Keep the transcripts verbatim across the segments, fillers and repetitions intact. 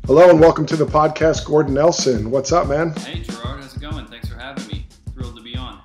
Hello and welcome to the podcast, Gordon Nelson. What's up, man? Hey, Gerard. How's it going? Thanks for having me. Thrilled to be on.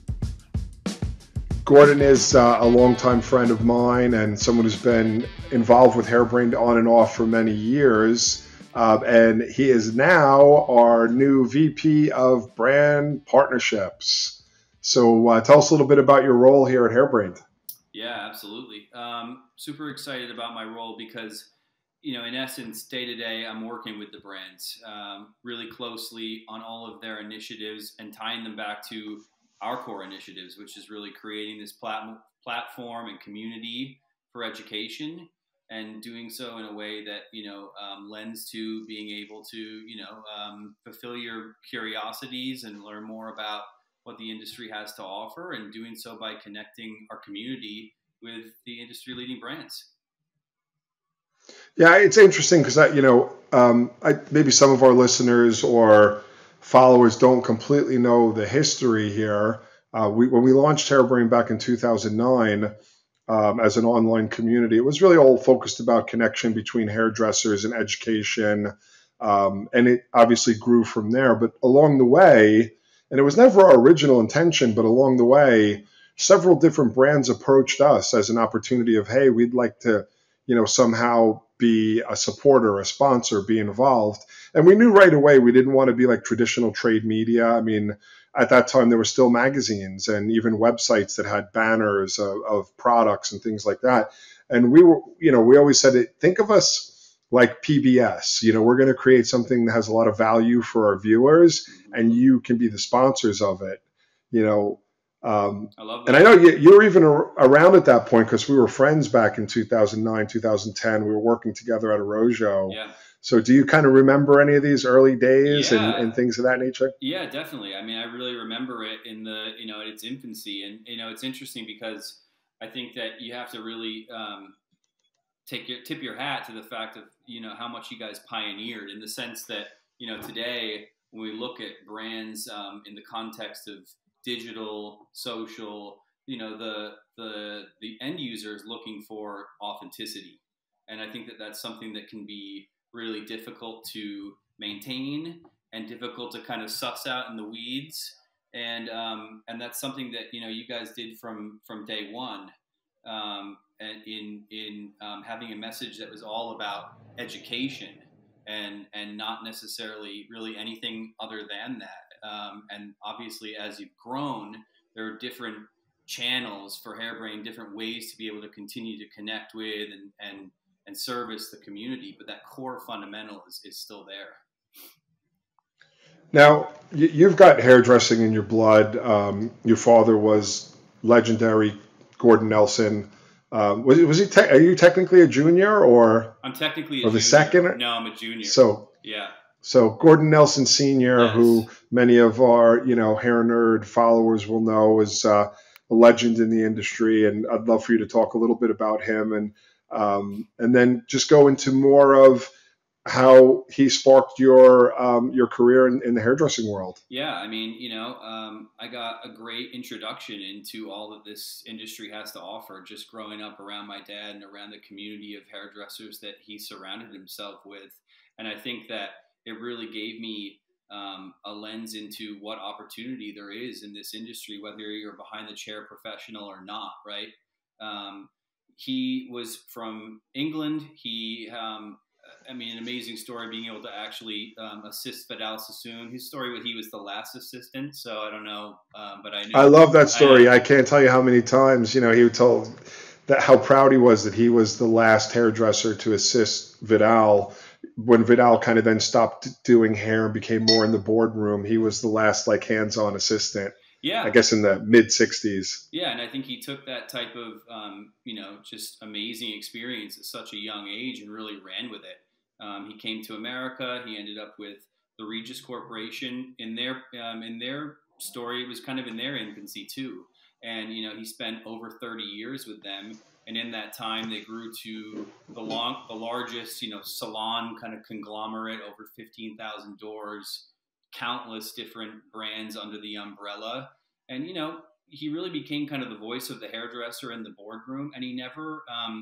Gordon is uh, a longtime friend of mine and someone who's been involved with Hairbrained on and off for many years. Uh, and he is now our new V P of Brand Partnerships. So uh, tell us a little bit about your role here at Hairbrained. Yeah, absolutely. Um, super excited about my role because, you know, in essence, day to day, I'm working with the brands um, really closely on all of their initiatives and tying them back to our core initiatives, which is really creating this plat- platform and community for education, and doing so in a way that, you know, um, lends to being able to, you know, um, fulfill your curiosities and learn more about what the industry has to offer, and doing so by connecting our community with the industry leading brands. Yeah, it's interesting because, I, you know, um, I, maybe some of our listeners or followers don't completely know the history here. Uh, we, when we launched Hairbrained back in two thousand nine um, as an online community, it was really all focused about connection between hairdressers and education. Um, and it obviously grew from there. But along the way, and it was never our original intention, but along the way, several different brands approached us as an opportunity of, hey, we'd like to, you know, somehow be a supporter, a sponsor, be involved. And we knew right away we didn't want to be like traditional trade media. I mean, at that time, there were still magazines and even websites that had banners of, of products and things like that. And we were, you know, we always said, it, think of us like P B S. You know, we're going to create something that has a lot of value for our viewers, and you can be the sponsors of it, you know. Um, I love and that. I know you, you were even ar- around at that point because we were friends back in two thousand nine, two thousand ten. We were working together at Arrojo. Yeah. So do you kind of remember any of these early days and, Yeah. and things of that nature? Yeah, definitely. I mean, I really remember it in the, you know, in its infancy. And, you know, it's interesting because I think that you have to really um, take your, tip your hat to the fact of, you know, how much you guys pioneered, in the sense that, you know, today when we look at brands um, in the context of digital, social, you know, the, the, the end user is looking for authenticity. And I think that that's something that can be really difficult to maintain and difficult to kind of suss out in the weeds. And, um, and that's something that, you know, you guys did from, from day one, um, and in, in, um, having a message that was all about education and, and not necessarily really anything other than that. Um, and obviously, as you've grown, there are different channels for Hairbrained, different ways to be able to continue to connect with and, and, and service the community. But that core fundamental is, is still there. Now, you've got hairdressing in your blood. Um, your father was legendary Gordon Nelson. Um, was, was he? Te- are you technically a junior, or I'm technically a or the junior. second? No, I'm a junior. So yeah. So Gordon Nelson Senior, Yes. who many of our, you know, hair nerd followers will know, is uh, a legend in the industry, and I'd love for you to talk a little bit about him, and um, and then just go into more of how he sparked your um, your career in, in the hairdressing world. Yeah, I mean, you know, um, I got a great introduction into all that this industry has to offer, just growing up around my dad and around the community of hairdressers that he surrounded himself with. And I think that it really gave me um, a lens into what opportunity there is in this industry, whether you're behind the chair professional or not, right? Um, he was from England. He um, I mean, an amazing story, being able to actually um, assist Vidal Sassoon. His story was he was the last assistant, so I don't know, um, but I know. I love that story. I, I can't tell you how many times, you know, he told that how proud he was that he was the last hairdresser to assist Vidal. When Vidal kind of then stopped doing hair and became more in the boardroom, he was the last like hands-on assistant. Yeah. I guess in the mid sixties. Yeah, and I think he took that type of, um, you know, just amazing experience at such a young age and really ran with it. Um, he came to America. He ended up with the Regis Corporation. In their um, in their story, it was kind of in their infancy too. And you know, he spent over thirty years with them. And in that time, they grew to the long, the largest, you know, salon kind of conglomerate, over fifteen thousand doors, countless different brands under the umbrella. And you know, he really became kind of the voice of the hairdresser in the boardroom. And he never, um,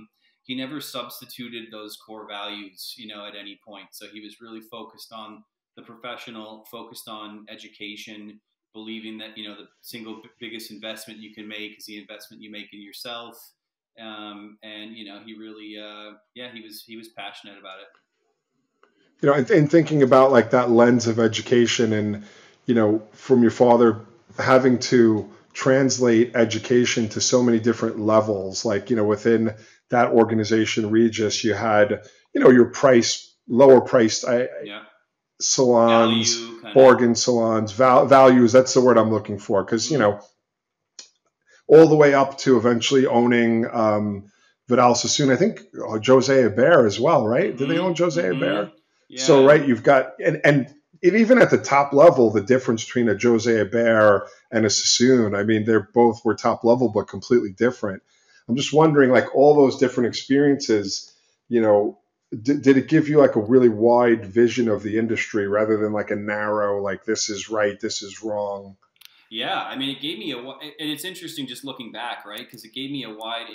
he never substituted those core values, you know, at any point. So he was really focused on the professional, focused on education, believing that, you know, the single biggest investment you can make is the investment you make in yourself. Um, and, you know, he really, uh, yeah, he was, he was passionate about it. You know, and, and thinking about like that lens of education and, you know, from your father having to translate education to so many different levels, like, you know, within that organization, Regis, you had, you know, your price, lower priced I, yeah. salons, Value, bargain salons, val, values, that's the word I'm looking for. Because, mm-hmm. you know, all the way up to eventually owning um, Vidal Sassoon, I think oh, Jose Hebert as well, right? Mm-hmm. Did they own Jose mm-hmm. Hebert? Yeah. So, right, you've got, and, and it, even at the top level, the difference between a Jose Hebert and a Sassoon, I mean, they're both were top level, but completely different. I'm just wondering, like, all those different experiences, you know, did, did it give you like a really wide vision of the industry rather than like a narrow, like, this is right, this is wrong? Yeah, I mean, it gave me a, and it's interesting just looking back, right? Because it gave me a wide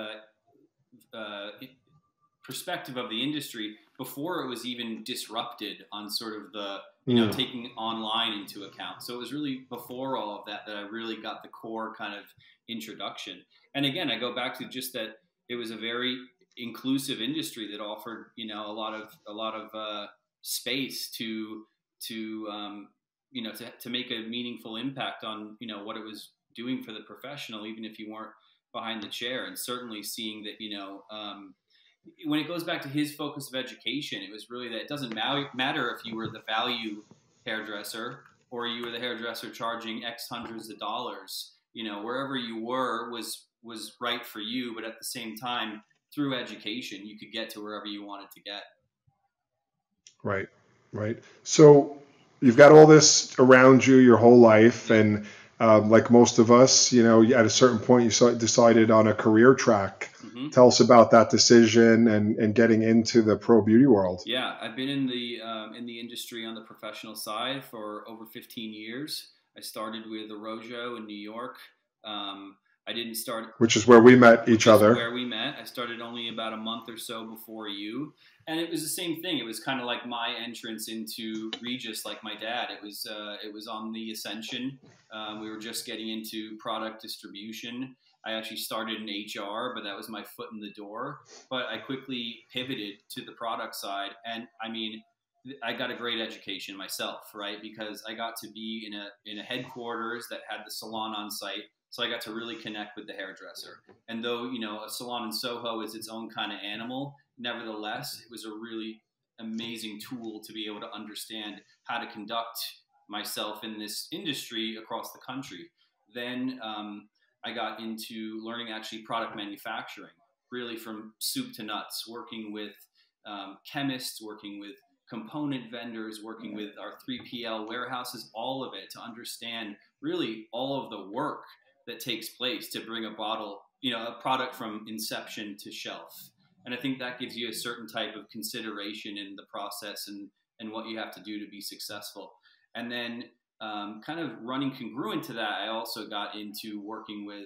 uh, uh, perspective of the industry before it was even disrupted on sort of the, you know, mm. taking online into account. So it was really before all of that that I really got the core kind of introduction. And again, I go back to just that it was a very inclusive industry that offered, you know, a lot of a lot of uh, space to to um, you know to to make a meaningful impact on, you know, what it was doing for the professional, even if you weren't behind the chair. And certainly seeing that, you know, um, when it goes back to his focus of education, it was really that it doesn't matter if you were the value hairdresser or you were the hairdresser charging X hundreds of dollars. You know, wherever you were was was right for you, but at the same time, through education, you could get to wherever you wanted to get. Right, right. So you've got all this around you your whole life, and um, like most of us, you know, at a certain point, you saw, decided on a career track. Mm-hmm. Tell us about that decision and, and getting into the pro beauty world. Yeah, I've been in the um, in the industry on the professional side for over fifteen years. I started with Arrojo in New York. Um, I didn't start, which is where we met each other. Where we met. I started only about a month or so before you, and it was the same thing. It was kind of like my entrance into Regis, like my dad. It was uh, it was on the ascension. Um, we were just getting into product distribution. I actually started in H R, but that was my foot in the door. But I quickly pivoted to the product side, and I mean, I got a great education myself, right? Because I got to be in a in a headquarters that had the salon on site. So I got to really connect with the hairdresser. And though, you know, a salon in Soho is its own kind of animal, nevertheless, it was a really amazing tool to be able to understand how to conduct myself in this industry across the country. Then um, I got into learning actually product manufacturing, really from soup to nuts, working with um, chemists, working with component vendors, working with our three P L warehouses, all of it to understand really all of the work that takes place to bring a bottle, you know, a product from inception to shelf. And I think that gives you a certain type of consideration in the process and, and what you have to do to be successful. And then um, kind of running congruent to that, I also got into working with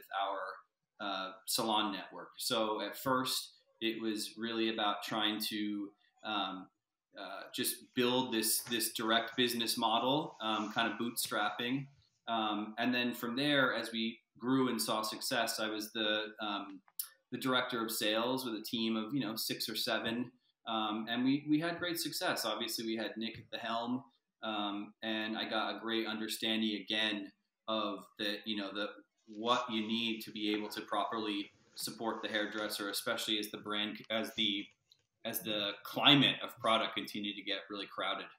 our uh, salon network. So at first, it was really about trying to um, uh, just build this, this direct business model, um, kind of bootstrapping. Um, and then from there, as we grew and saw success, I was the um, the director of sales with a team of, you know, six or seven, um, and we we had great success. Obviously, we had Nick at the helm, um, and I got a great understanding again of the you know the what you need to be able to properly support the hairdresser, especially as the brand as the as the climate of product continued to get really crowded.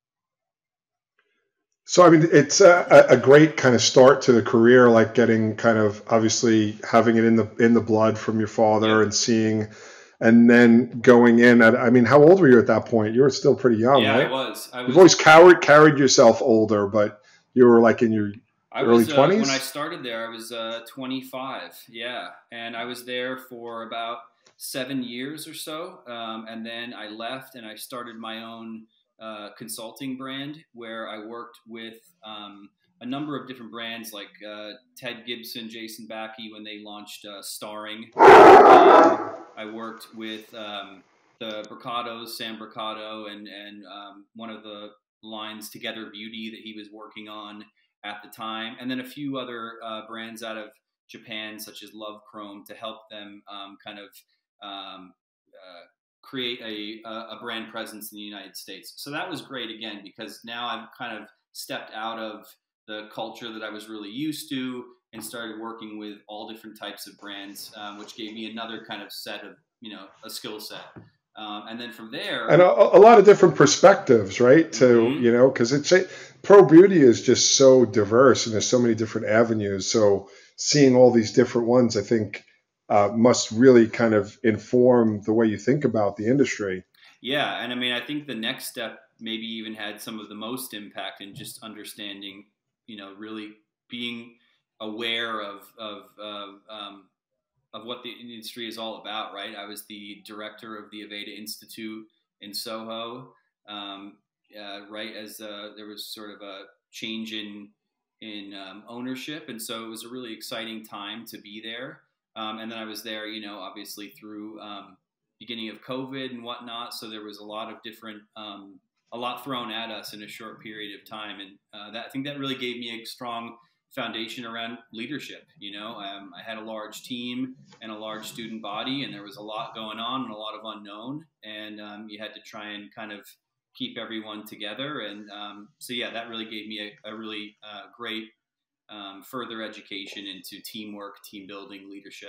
So, I mean, it's a, a great kind of start to the career, like getting kind of obviously having it in the in the blood from your father, yeah, and seeing, and then going in at, I mean, how old were you at that point? You were still pretty young, yeah, right? I was. I was. You've always carried, carried yourself older, but you were like in your I early was, twenties? Uh, when I started there, I was uh, twenty-five, yeah. And I was there for about seven years or so. Um, and then I left and I started my own Uh, consulting brand where I worked with um, a number of different brands like uh, Ted Gibson, Jason Backey when they launched uh, Starring, um, I worked with um, the Bricados, Sam Bricado, and and um, one of the lines Together Beauty that he was working on at the time, and then a few other uh, brands out of Japan, such as Love Chrome, to help them um, kind of um, uh, create a, a brand presence in the United States. So that was great again, because now I've kind of stepped out of the culture that I was really used to and started working with all different types of brands, um, which gave me another kind of set of, you know, a skill set. Um, and then from there, and a, a lot of different perspectives, right? To mm-hmm. you know, because it's pro beauty is just so diverse, and there's so many different avenues. So seeing all these different ones, I think, uh, must really kind of inform the way you think about the industry. Yeah, and I mean, I think the next step maybe even had some of the most impact in just understanding, you know, really being aware of of of, um, of what the industry is all about, right? I was the director of the Aveda Institute in Soho, um, uh, right as uh, there was sort of a change in in um, ownership, and so it was a really exciting time to be there. Um, and then I was there, you know, obviously through um, beginning of COVID and whatnot. So there was a lot of different, um, a lot thrown at us in a short period of time, and uh, that I think that really gave me a strong foundation around leadership. You know, um, I had a large team and a large student body, and there was a lot going on and a lot of unknown, and um, you had to try and kind of keep everyone together. And um, so, yeah, that really gave me a, a really uh, great um, further education into teamwork, team building, leadership.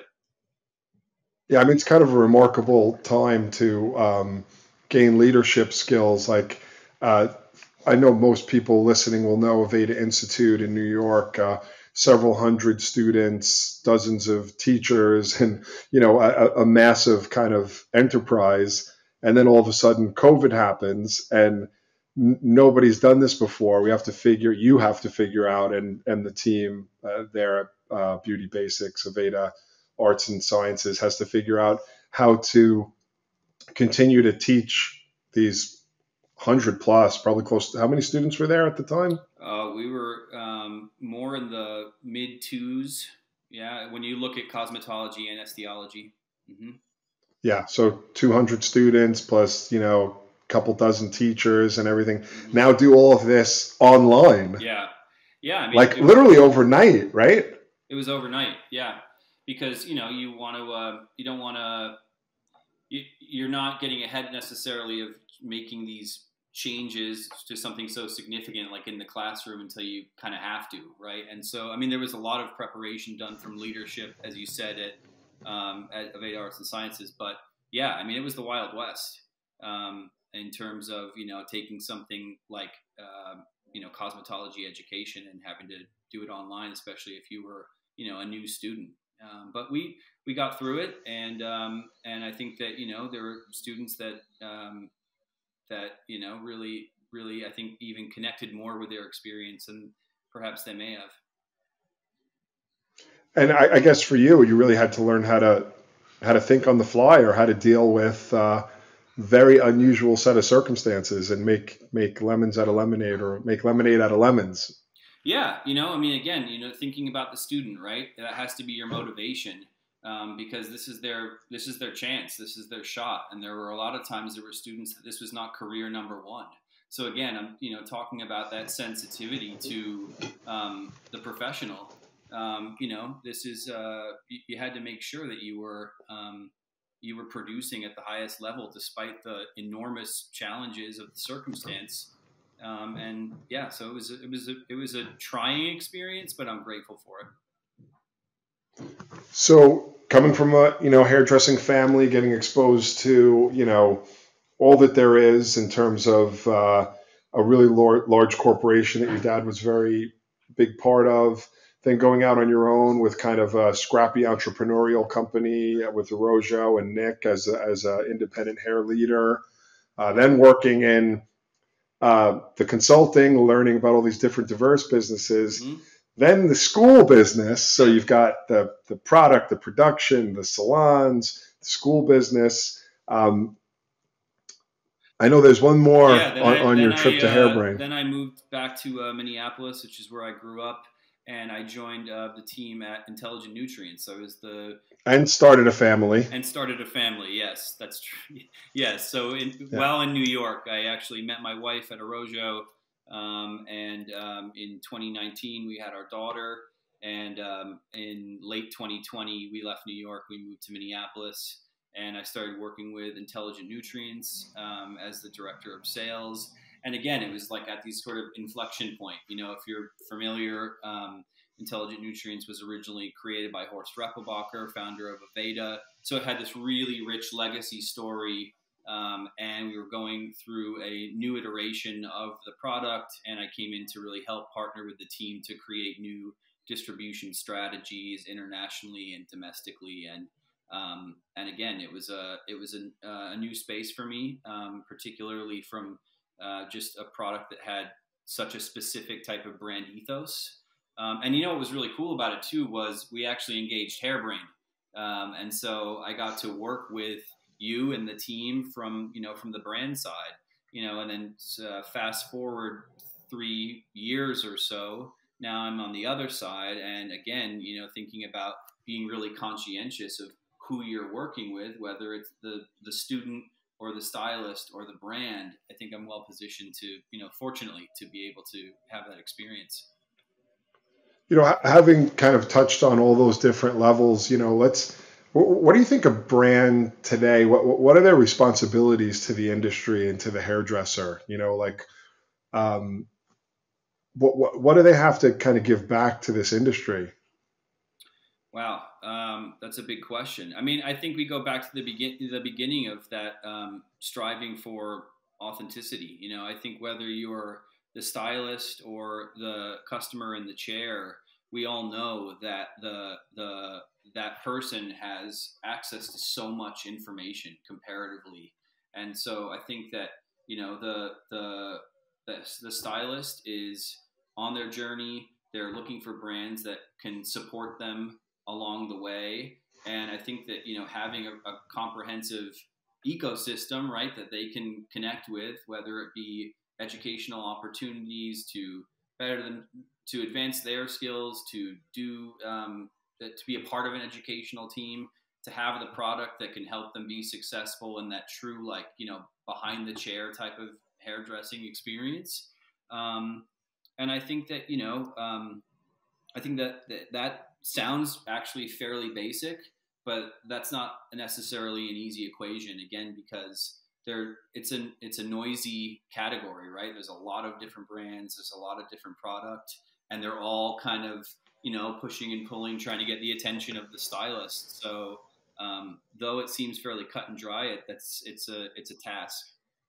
Yeah, I mean, it's kind of a remarkable time to um, gain leadership skills. Like, uh, I know most people listening will know Aveda Institute in New York, uh, several hundred students, dozens of teachers, and, you know, a, a massive kind of enterprise. And then all of a sudden COVID happens, and n- nobody's done this before. We have to figure, you have to figure out, and, and the team uh, there at uh, Beauty Basics, Aveda Arts and Sciences, has to figure out how to continue to teach these hundred plus, probably close to, how many students were there at the time? Uh, we were um, more in the mid twos. Yeah, when you look at cosmetology and anesthesiology. Mm-hmm. Yeah, so two hundred students plus, you know, a couple dozen teachers and everything. Mm-hmm. Now do all of this online. Yeah, yeah. I mean, like literally was, overnight, right? It was overnight. Yeah, because you know you want to, uh, you don't want to, you, you're not getting ahead necessarily of making these changes to something so significant like in the classroom until you kind of have to, right? And so, I mean, there was a lot of preparation done from leadership, as you said, at um, at Aveda Arts and Sciences. But yeah, I mean, it was the Wild West um, in terms of, you know, taking something like, uh, you know, cosmetology education and having to do it online, especially if you were, you know, a new student. Um, but we we got through it, and um, and I think that, you know, there were students that um, that, you know, really, really, I think even connected more with their experience than perhaps they may have. And I, I guess for you, you really had to learn how to how to think on the fly, or how to deal with uh, very unusual set of circumstances, and make make lemons out of lemonade, or make lemonade out of lemons. Yeah, you know, I mean, again, you know, thinking about the student, right? That has to be your motivation. Um, because this is their this is their chance, this is their shot, and there were a lot of times there were students that this was not career number one. So again, I'm you know talking about that sensitivity to um, the professional. Um, you know, this is uh, you, you had to make sure that you were um, you were producing at the highest level despite the enormous challenges of the circumstance. Um, and yeah, so it was a, it was a, it was a trying experience, but I'm grateful for it. So coming from a, you know, hairdressing family, getting exposed to, you know, all that there is in terms of uh, a really large, large corporation that your dad was very big part of, then going out on your own with kind of a scrappy entrepreneurial company with Arrojo and Nick as a, as an independent hair leader, uh, then working in uh, the consulting, learning about all these different diverse businesses. Mm-hmm. Then the school business, so you've got the, the product, the production, the salons, the school business. Um, I know there's one more yeah, on, I, on your I, trip to uh, Hairbrained. Then I moved back to uh, Minneapolis, which is where I grew up. and I joined uh, the team at Intelligent Nutrients. So I was the and started a family. And started a family. Yes, that's true. Yes. So in, Yeah. while in New York, I actually met my wife at Arrojo, um, and um, in twenty nineteen we had our daughter, and um, in late twenty twenty we left New York. We moved to Minneapolis, and I started working with Intelligent Nutrients um, as the director of sales. And again, it was like at these sort of inflection point. You know, if you're familiar, um, Intelligent Nutrients was originally created by Horst Reppelbacher, founder of Aveda. So it had this really rich legacy story, um, and we were going through a new iteration of the product, and I came in to really help partner with the team to create new distribution strategies internationally and domestically. And um, and again, it was a it was a, a new space for me, um, particularly from uh, just a product that had such a specific type of brand ethos. Um, and you know what was really cool about it too was we actually engaged Hairbrained, um, and so I got to work with you and the team from you know from the brand side, you know, and then uh, fast forward three years or so, now I'm on the other side, and again, you know, thinking about being really conscientious of who you're working with, whether it's the the student or the stylist or the brand. I think I'm well positioned to, you know, fortunately to be able to have that experience. You know, having kind of touched on all those different levels, you know, let's, what do you think of brand today? What what are their responsibilities to the industry and to the hairdresser? You know, like, um, what what, what do they have to kind of give back to this industry? Wow, um, that's a big question. I mean, I think we go back to the begin the beginning of that, um, striving for authenticity. You know, I think whether you're the stylist or the customer in the chair, we all know that the the that person has access to so much information comparatively, and so I think that you know the the the, the stylist is on their journey. They're looking for brands that can support them along the way. And I think that, you know, having a, a comprehensive ecosystem, right, that they can connect with, whether it be educational opportunities to better them, to advance their skills, to do, um, to be a part of an educational team, to have the product that can help them be successful in that true, like, you know, behind the chair type of hairdressing experience. Um, and I think that, you know, um, I think that, that that sounds actually fairly basic, but that's not necessarily an easy equation. Again, because there, it's an it's a noisy category, right? There's a lot of different brands, there's a lot of different product, and they're all kind of you know pushing and pulling, trying to get the attention of the stylist. So, um, though it seems fairly cut and dry, it that's it's a it's a task.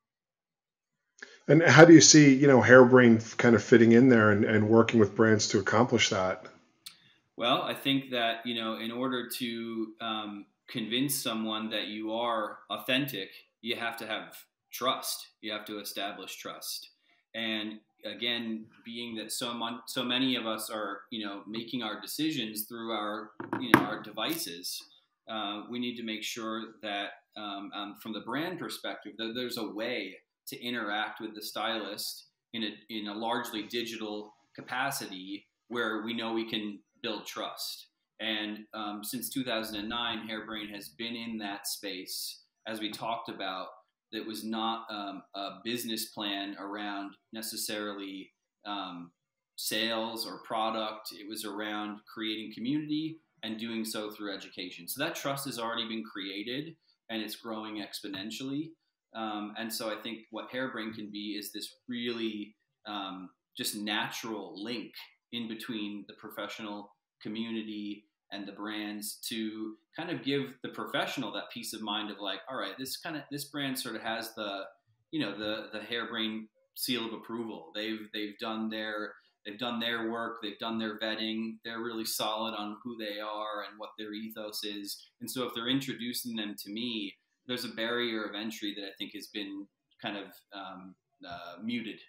And how do you see, you know, Hairbrained kind of fitting in there and, and working with brands to accomplish that? Well, I think that, you know, in order to um, convince someone that you are authentic, you have to have trust. You have to establish trust. And again, being that so mon- so many of us are, you know, making our decisions through our, you know, our devices, uh, we need to make sure that um, um, from the brand perspective, that there's a way to interact with the stylist in a in a largely digital capacity where we know we can build trust. And um, since two thousand nine, Hairbrained has been in that space, as we talked about. That was not um, a business plan around necessarily um, sales or product. It was around creating community and doing so through education. So that trust has already been created and it's growing exponentially. Um, and so I think what Hairbrained can be is this really um, just natural link in between the professional community and the brands to kind of give the professional that peace of mind of like, all right, this kind of this brand sort of has the, you know, the the Hairbrained seal of approval. They've they've done their they've done their work, they've done their vetting, they're really solid on who they are and what their ethos is. And so if they're introducing them to me, there's a barrier of entry that I think has been kind of um, uh, muted.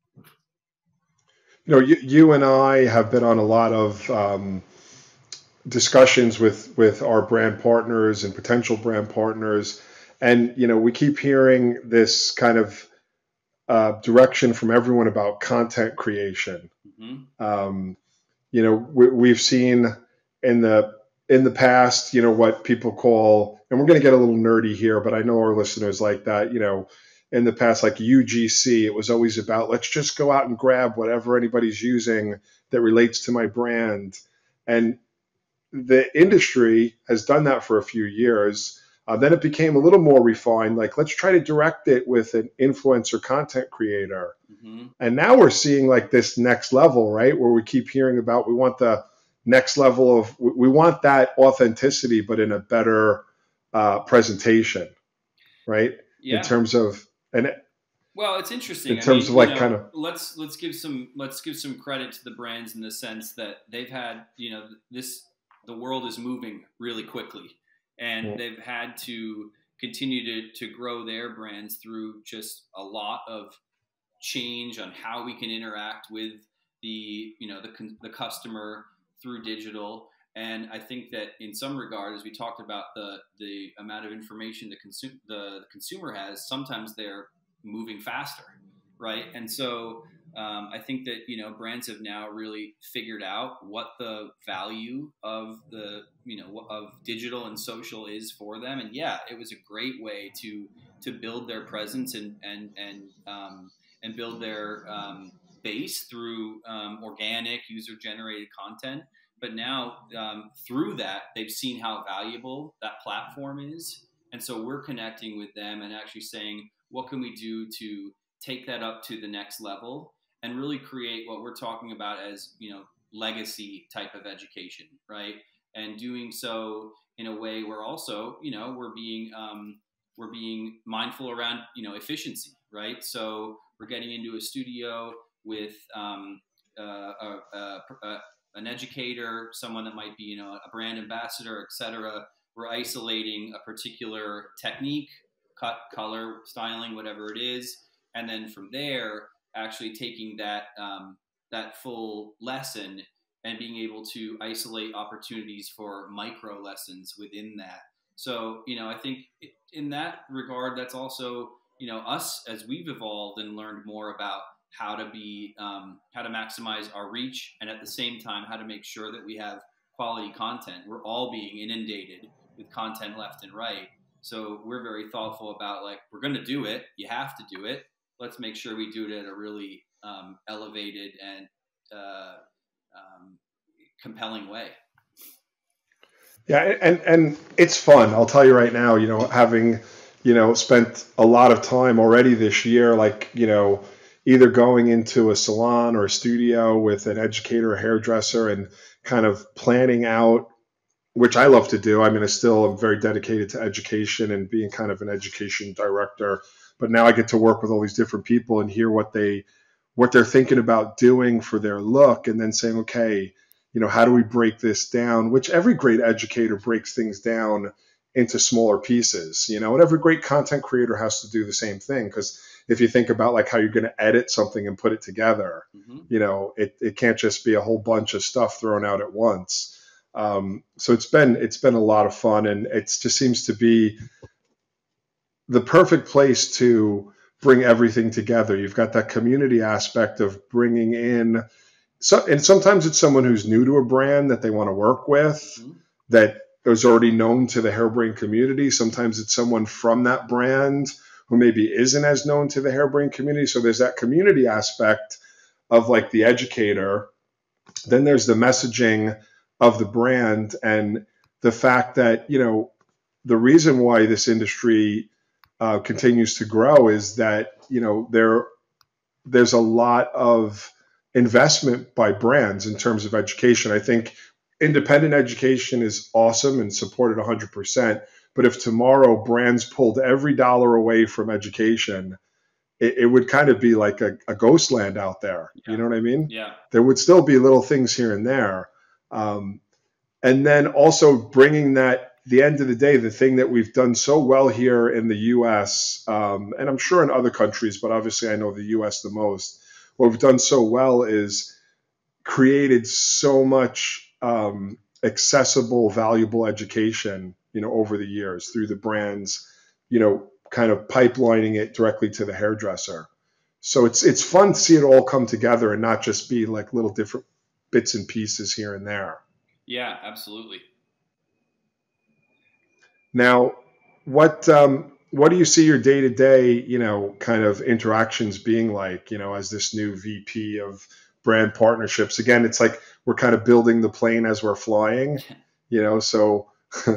You know, you, you and I have been on a lot of um, discussions with with our brand partners and potential brand partners, and you know, we keep hearing this kind of uh, direction from everyone about content creation. Mm-hmm. Um, You know, we, we've seen in the in the past, you know, what people call, and we're going to get a little nerdy here, but I know our listeners like that. You know, in the past, like U G C, it was always about let's just go out and grab whatever anybody's using that relates to my brand. And the industry has done that for a few years. Uh, then it became a little more refined. Like, let's try to direct it with an influencer content creator. Mm-hmm. And now we're seeing like this next level, right? Where we keep hearing about, we want the next level of, we want that authenticity, but in a better uh, presentation, right? In Yeah. terms of, and Well, it's interesting. in I terms mean, of you like know, kind of, let's let's give some let's give some credit to the brands in the sense that they've had, you know, this the world is moving really quickly, and mm, they've had to continue to to grow their brands through just a lot of change on how we can interact with the you know the the customer through digital. And I think that in some regard, as we talked about the the amount of information the consume the, the consumer has, sometimes they're moving faster, right? And so um, I think that you know brands have now really figured out what the value of the you know of digital and social is for them. And yeah, it was a great way to to build their presence and and and um, and build their um, base through um, organic user generated content. But now um, through that, they've seen how valuable that platform is. And so we're connecting with them and actually saying, what can we do to take that up to the next level and really create what we're talking about as, you know, legacy type of education, right? And doing so in a way where also, you know, we're being um, we're being mindful around, you know, efficiency, right? So we're getting into a studio with um, uh, a, a, a, an educator, someone that might be, you know, a brand ambassador, et cetera. We're isolating a particular technique, cut, color, styling, whatever it is, and then from there, actually taking that um, that full lesson and being able to isolate opportunities for micro lessons within that. So, you know, I think in that regard, that's also, you know, us as we've evolved and learned more about how to be, um, how to maximize our reach, and at the same time, how to make sure that we have quality content. We're all being inundated with content left and right. So we're very thoughtful about, like, we're going to do it. You have to do it. Let's make sure we do it in a really um, elevated and uh, um, compelling way. yeah, and and it's fun. I'll tell you right now. You know, having you know spent a lot of time already this year, like you know, either going into a salon or a studio with an educator, a hairdresser, and kind of planning out, which I love to do. I mean, I still am very dedicated to education and being kind of an education director. But now I get to work with all these different people and hear what they what they're thinking about doing for their look, and then saying, okay, you know, how do we break this down? Which every great educator breaks things down into smaller pieces, you know, and every great content creator has to do the same thing. Because if you think about like how you're going to edit something and put it together, Mm-hmm. you know, it, it can't just be a whole bunch of stuff thrown out at once. Um, so it's been it's been a lot of fun, and it just seems to be the perfect place to bring everything together. You've got that community aspect of bringing in, so, and sometimes it's someone who's new to a brand that they want to work with, Mm-hmm. that is already known to the Hairbrained community. Sometimes it's someone from that brand who maybe isn't as known to the Hairbrained community. So there's that community aspect of like the educator. Then there's the messaging of the brand, and the fact that, you know, the reason why this industry uh, continues to grow is that, you know, there there's a lot of investment by brands in terms of education. I think independent education is awesome and supported one hundred percent. But if tomorrow brands pulled every dollar away from education, it, it would kind of be like a, a ghost land out there. Yeah. You know what I mean? Yeah. There would still be little things here and there. Um, and then also bringing that, the end of the day, the thing that we've done so well here in the U S, um, and I'm sure in other countries, but obviously I know the U S the most, what we've done so well is created so much um, accessible, valuable education, you know, over the years through the brands, you know, kind of pipelining it directly to the hairdresser. So it's it's fun to see it all come together and not just be like little different bits and pieces here and there. Yeah, absolutely. Now, what um, what do you see your day to day, you know, kind of interactions being like, you know, as this new V P of brand partnerships? Again, it's like we're kind of building the plane as we're flying, you know, so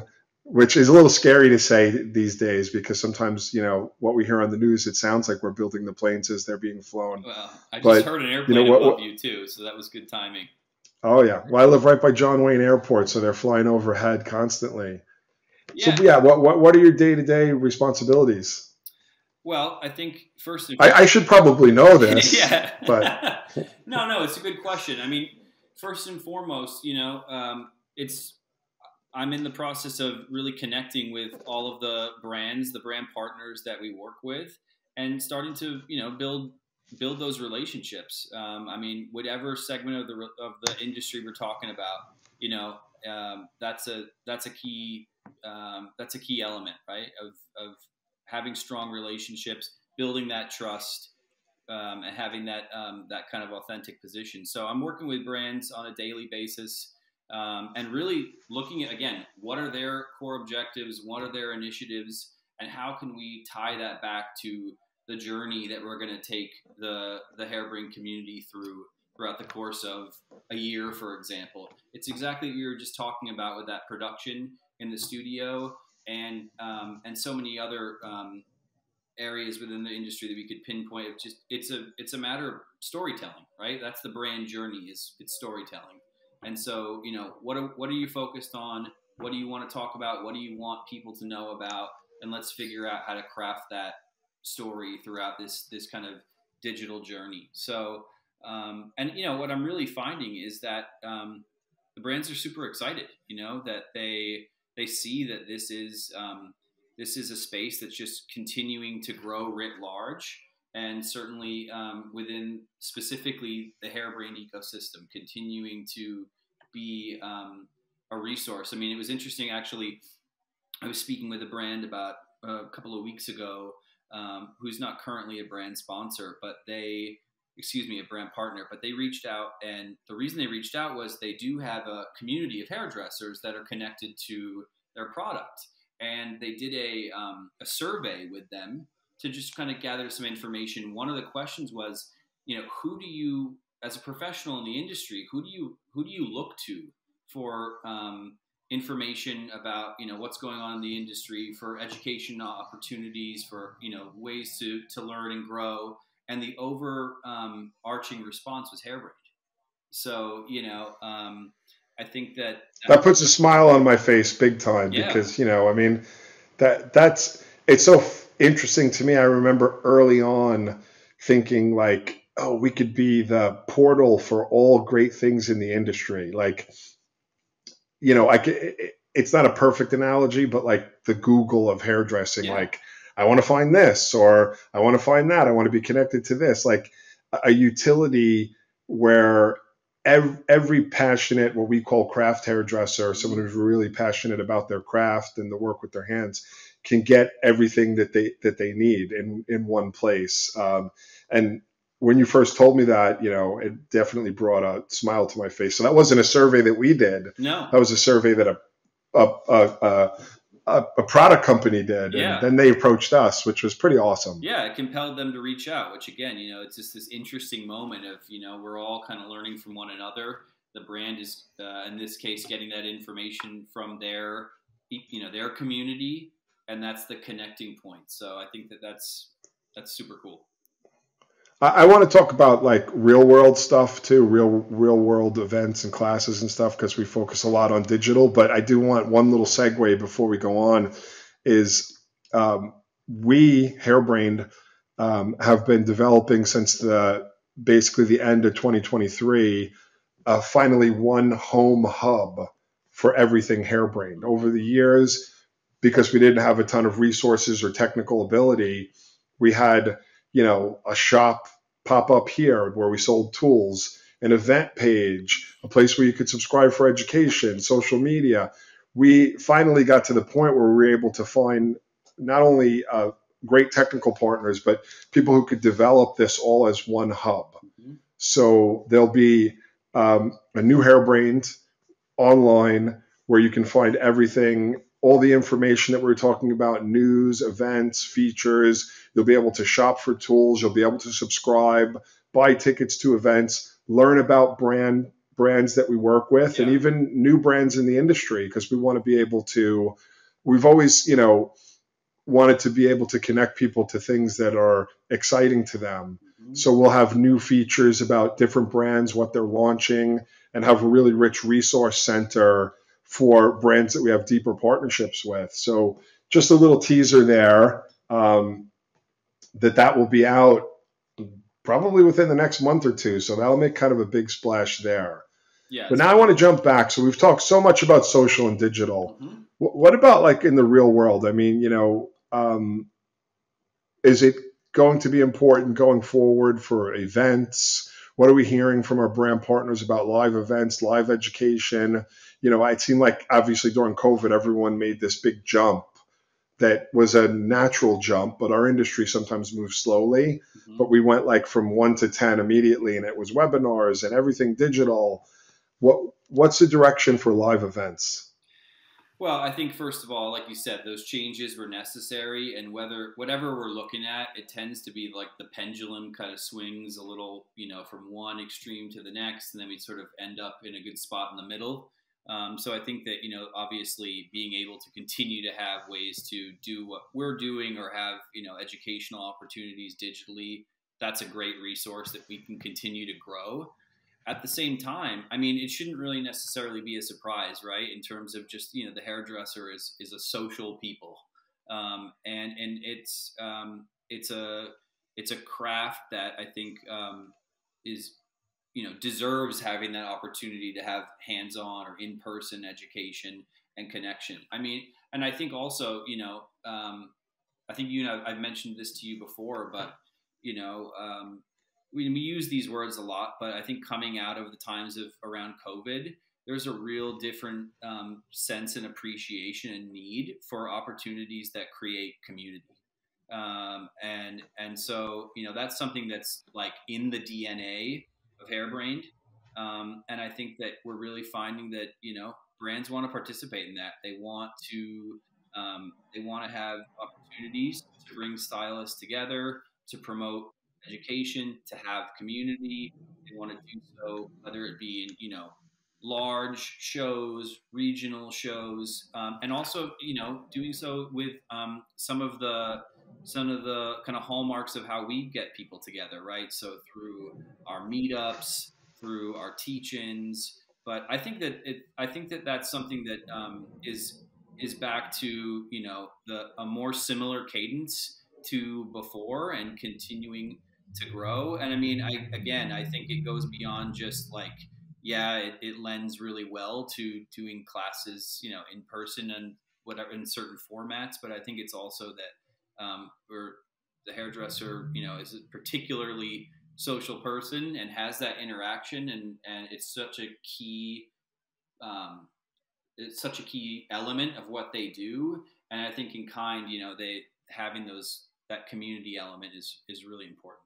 which is a little scary to say these days because sometimes, you know, what we hear on the news, it sounds like we're building the planes as they're being flown. Well, I just but, heard an airplane you know, what, above what, you too, so that was good timing. Oh yeah, well, I live right by John Wayne Airport, so they're flying overhead constantly. Yeah. So yeah, what what what are your day to day responsibilities? Well, I think first and I, I should probably know this. yeah. But no, no, it's a good question. I mean, first and foremost, you know, um, it's I'm in the process of really connecting with all of the brands, the brand partners that we work with, and starting to, you know, build build those relationships. Um, I mean, whatever segment of the of the industry we're talking about, you know, um, that's a that's a key um, that's a key element, right? Of of having strong relationships, building that trust, um, and having that um, that kind of authentic position. So I'm working with brands on a daily basis, um, and really looking at, again, what are their core objectives, what are their initiatives, and how can we tie that back to the journey that we're going to take the the Hairbrained community through throughout the course of a year, for example. It's exactly what you were just talking about with that production in the studio, and um, and so many other um, areas within the industry that we could pinpoint. It's just it's a it's a matter of storytelling, right? That's the brand journey, is it's storytelling. And so, you know, what are, what are you focused on? What do you want to talk about? What do you want people to know about? And let's figure out how to craft that story throughout this this kind of digital journey. So, um, and you know, what I'm really finding is that um, the brands are super excited. You know, that they they see that this is um, this is a space that's just continuing to grow writ large, and certainly um, within specifically the Hairbrained ecosystem, continuing to be um, a resource. I mean, it was interesting actually. I was speaking with a brand about a couple of weeks ago, um, who's not currently a brand sponsor, but they, excuse me, a brand partner, but they reached out, and the reason they reached out was they do have a community of hairdressers that are connected to their product, and they did a um, a survey with them to just kind of gather some information. One of the questions was, you know, who do you, as a professional in the industry, who do you who do you look to for um, information about, you know, what's going on in the industry, for education opportunities, for, you know, ways to to learn and grow. And the over um, arching response was Hairbrained. So, you know, um, I think that, that that puts a smile on my face big time, yeah. because, you know, I mean, that that's it's so f- interesting to me. I remember early on thinking like, oh, we could be the portal for all great things in the industry. Like, you know, I c- it's not a perfect analogy, but like the Google of hairdressing. Yeah. Like, I want to find this, or I want to find that. I want to be connected to this. Like a utility where every, every passionate, what we call craft hairdresser, someone who's really passionate about their craft and the work with their hands, can get everything that they that they need in in one place. Um, and when you first told me that, you know, it definitely brought a smile to my face. So that wasn't a survey that we did. No. That was a survey that a a a, a, a product company did, yeah. and then they approached us, which was pretty awesome. Yeah, it compelled them to reach out, which again, you know, it's just this interesting moment of, you know, we're all kind of learning from one another. The brand is, uh, in this case, getting that information from their, you know, their community, and that's the connecting point. So I think that that's that's super cool. I, I want to talk about like real world stuff too, real real world events and classes and stuff, because we focus a lot on digital. But I do want one little segue before we go on is um, we, Hairbrained, um, have been developing since the basically the end of twenty twenty-three, uh, finally one home hub for everything Hairbrained. Over the years, because we didn't have a ton of resources or technical ability, we had, you know, a shop pop up here where we sold tools, an event page, a place where you could subscribe for education, social media. We finally got to the point where we were able to find not only uh, great technical partners, but people who could develop this all as one hub. Mm-hmm. So there'll be um, a new Hairbrained online where you can find everything, all the information that we're talking about, news, events, features. You'll be able to shop for tools. You'll be able to subscribe, buy tickets to events, learn about brand brands that we work with, and Yeah. even new brands in the industry, because we want to be able to, we've always, you know, wanted to be able to connect people to things that are exciting to them. Mm-hmm. So we'll have new features about different brands, what they're launching, and have a really rich resource center for brands that we have deeper partnerships with. So just a little teaser there, um, that that will be out probably within the next month or two. So that'll make kind of a big splash there. Yeah. But now I want to jump back. So we've talked so much about social and digital. Mm-hmm. What about like in the real world? I mean, you know, um, is it going to be important going forward for events? What are we hearing from our brand partners about live events, live education? You know, it seemed like obviously during COVID, everyone made this big jump that was a natural jump, but our industry sometimes moves slowly. Mm-hmm. But we went like from one to ten immediately, and it was webinars and everything digital. What what's the direction for live events? Well, I think first of all, like you said, those changes were necessary, and whether whatever we're looking at, it tends to be like the pendulum kind of swings a little, you know, from one extreme to the next, and then we sort of end up in a good spot in the middle. Um, so I think that, you know, obviously being able to continue to have ways to do what we're doing or have, you know, educational opportunities digitally, that's a great resource that we can continue to grow. At the same time, I mean, it shouldn't really necessarily be a surprise, right? In terms of just, you know, the hairdresser is is a social people, um, and and it's um, it's a it's a craft that I think um, is, you know, deserves having that opportunity to have hands-on or in-person education and connection. I mean, and I think also, you know, um, I think you know I've mentioned this to you before, but you know. Um, We, we use these words a lot, but I think coming out of the times of around COVID, there's a real different um, sense and appreciation and need for opportunities that create community. Um, and and so, you know, that's something that's like in the D N A of Hairbrained. Um, and I think that we're really finding that, you know, brands want to participate in that. They want to um, they want to have opportunities to bring stylists together, to promote education, to have community. They want to do so, whether it be in, you know, large shows, regional shows, um, and also, you know, doing so with um, some of the some of the kind of hallmarks of how we get people together, right? So through our meetups, through our teach-ins. But I think that it, I think that that's something that um, is is back to, you know, the a more similar cadence to before and continuing to grow. And I mean, I again, I think it goes beyond just like, yeah, it, it lends really well to doing classes, you know, in person and whatever in certain formats. But I think it's also that um, we're the hairdresser, you know, is a particularly social person and has that interaction, and and it's such a key, um, it's such a key element of what they do. And I think in kind, you know, they having those that community element is is really important.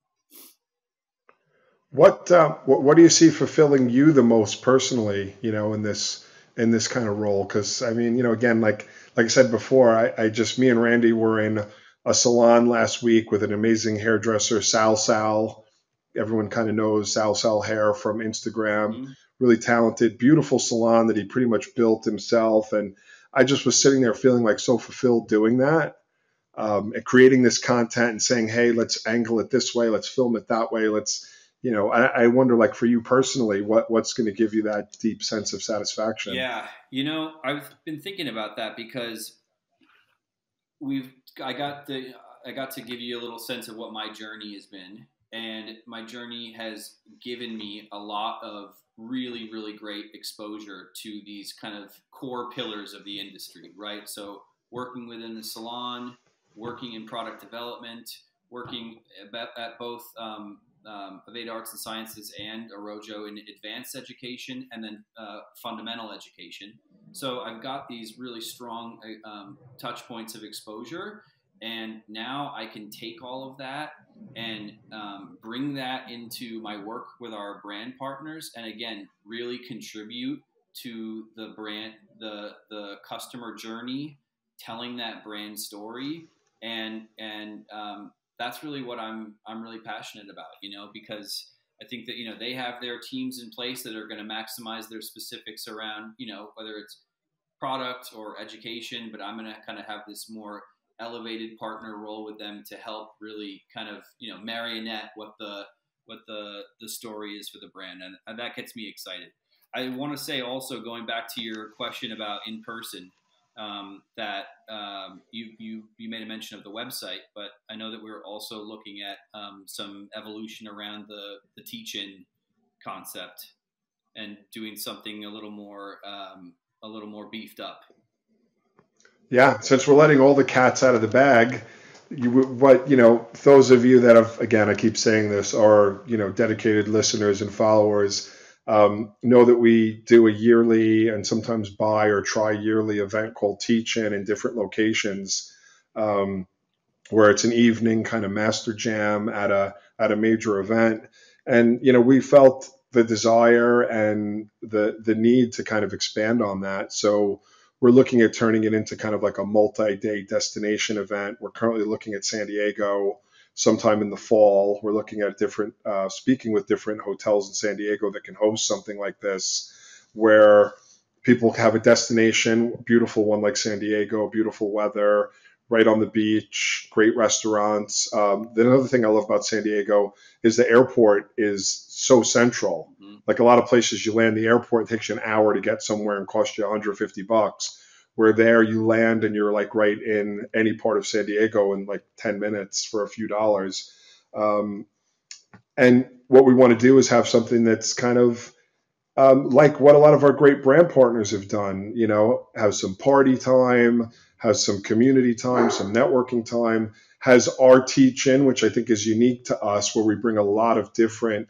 What, uh, what what do you see fulfilling you the most personally? You know, in this in this kind of role? Because I mean, you know, again, like like I said before, I, I just me and Randy were in a salon last week with an amazing hairdresser, Sal Sal. Everyone kind of knows Sal Sal Hair from Instagram. Mm-hmm. Really talented, beautiful salon that he pretty much built himself. And I just was sitting there feeling like so fulfilled doing that, um, and creating this content and saying, hey, let's angle it this way, let's film it that way, let's, you know, I, I wonder, like for you personally, what what's going to give you that deep sense of satisfaction? Yeah, you know, I've been thinking about that because we've I got the I got to give you a little sense of what my journey has been, and my journey has given me a lot of really really great exposure to these kind of core pillars of the industry, right? So working within the salon, working in product development, working at, at both um, um, Aveda Arts and Sciences and Arrojo in advanced education, and then uh, fundamental education. So I've got these really strong um, touch points of exposure, and now I can take all of that and um, bring bring that into my work with our brand partners, and again, really contribute to the brand, the the customer journey, telling that brand story, and and um, that's really what I'm I'm really passionate about, you know, because I think that, you know, they have their teams in place that are going to maximize their specifics around, you know, whether it's product or education, but I'm going to kind of have this more elevated partner role with them to help really kind of, you know, marionette what the what the the story is for the brand, and, and that gets me excited. I want to say also, going back to your question about in person, um, that um, you you you made a mention of the website, but I know that we're also looking at um, some evolution around the the teach-in concept and doing something a little more um, a little more beefed up. Yeah, since we're letting all the cats out of the bag, you, what, you know, those of you that have, again, I keep saying this, are, you know, dedicated listeners and followers, um, know that we do a yearly and sometimes bi or tri-yearly event called Teach-In in different locations, um, where it's an evening kind of master jam at a at a major event. And, you know, we felt the desire and the the need to kind of expand on that. So we're looking at turning it into kind of like a multi-day destination event. We're currently looking at San Diego sometime in the fall. We're looking at different, uh, speaking with different hotels in San Diego that can host something like this, where people have a destination, beautiful one like San Diego, beautiful weather, right on the beach, great restaurants. Um, the other thing I love about San Diego is the airport is so central. Mm-hmm. Like a lot of places, you land the airport, it takes you an hour to get somewhere and costs you one hundred fifty bucks. Where there you land and you're like right in any part of San Diego in like ten minutes for a few dollars. Um, and what we want to do is have something that's kind of um, like what a lot of our great brand partners have done, you know, have some party time, has some community time, some networking time, has our teach-in, which I think is unique to us, where we bring a lot of different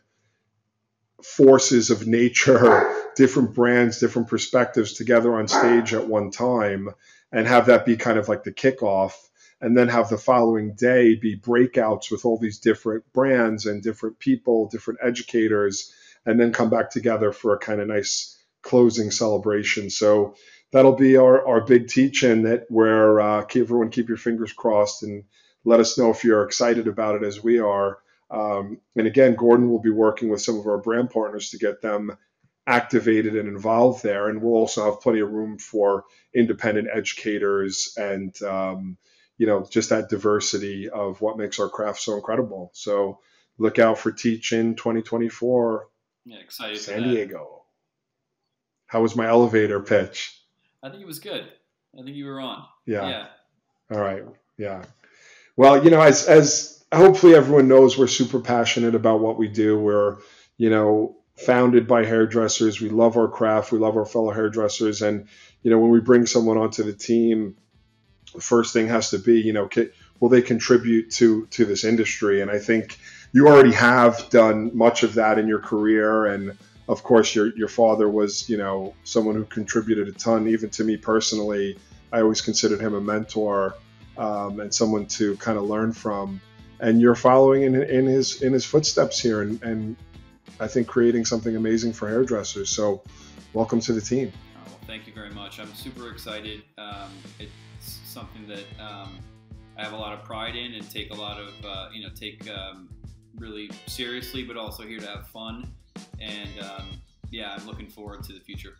forces of nature, different brands, different perspectives together on stage at one time, and have that be kind of like the kickoff, and then have the following day be breakouts with all these different brands and different people, different educators, and then come back together for a kind of nice closing celebration. So that'll be our, our big teach-in, that where uh, keep, everyone keep your fingers crossed and let us know if you're excited about it as we are. Um, and again, Gordon will be working with some of our brand partners to get them activated and involved there. And we'll also have plenty of room for independent educators and, um, you know, just that diversity of what makes our craft so incredible. So look out for Teach-In twenty twenty-four. Yeah, excited San Diego. How was my elevator pitch? I think it was good. I think you were on. Yeah. Yeah. All right. Yeah. Well, you know, as as hopefully everyone knows, we're super passionate about what we do. We're, you know, founded by hairdressers. We love our craft. We love our fellow hairdressers. And, you know, when we bring someone onto the team, the first thing has to be, you know, will they contribute to to this industry? And I think you already have done much of that in your career. And of course, your your father was, you know, someone who contributed a ton, even to me personally. I always considered him a mentor, um, and someone to kind of learn from. And you're following in, in his in his footsteps here, and, and I think creating something amazing for hairdressers. So welcome to the team. Oh, well, thank you very much. I'm super excited. Um, it's something that um, I have a lot of pride in and take a lot of, uh, you know, take um, really seriously, but also here to have fun. And um, yeah, I'm looking forward to the future.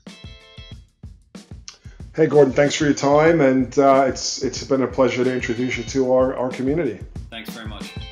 Hey, Gordon, thanks for your time. And uh, it's it's been a pleasure to introduce you to our, our community. Thanks very much.